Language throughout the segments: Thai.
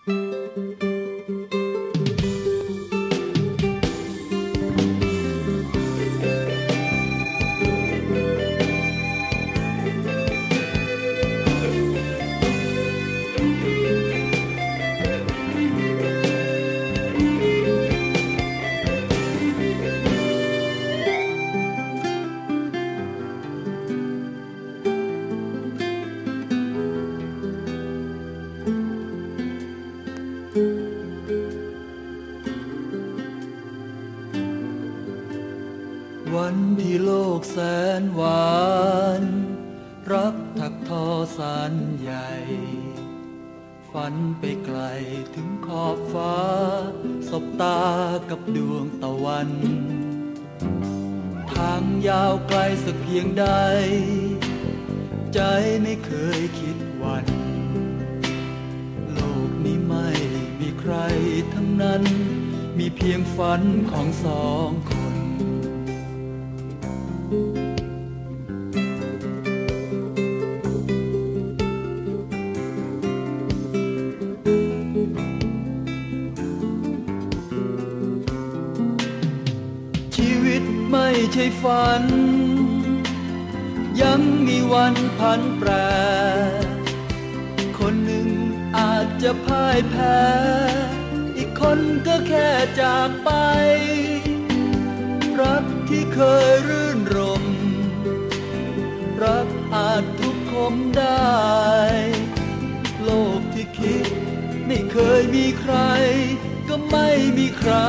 วันที่โลกแสนหวานรักถักทอสานใหญ่ฝันไปไกลถึงขอบฟ้าสบตากับดวงตะวันทางยาวไกลสักเพียงใดใจไม่เคยคิดวันโลกนี้ไม่มีใครทั้งนั้นมีเพียงฝันของสองคนชีวิตไม่ใช่ฝันยังมีวันผันแปรคนหนึ่งอาจจะพ่ายแพ้อีกคนก็แค่จากไปรักที่เคยรื่นรมรักอาจทุกข์ขมได้โลกที่คิดไม่เคยมีใครก็ไม่มีใคร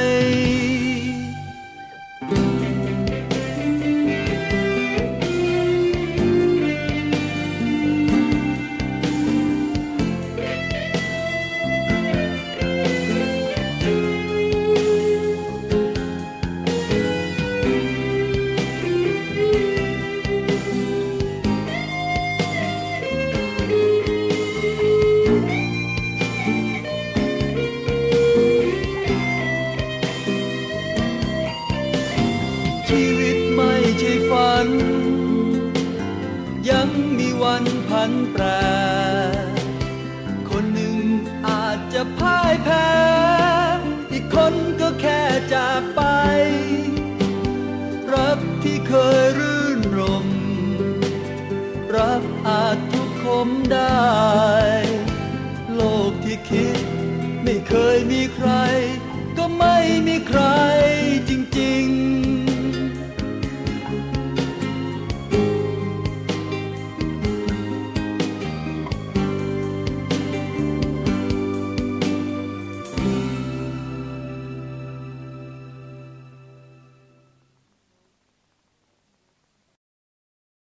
ชีวิตไม่ใช่ฝันยังมีวันผันแปรคนหนึ่งอาจจะพ่ายแพ้อีกคนก็แค่จากไปรักที่เคยรื่นรมรักอาจทุกข์ขมได้โลกที่คิดไม่เคยมีใครก็ไม่มีใครจริงๆ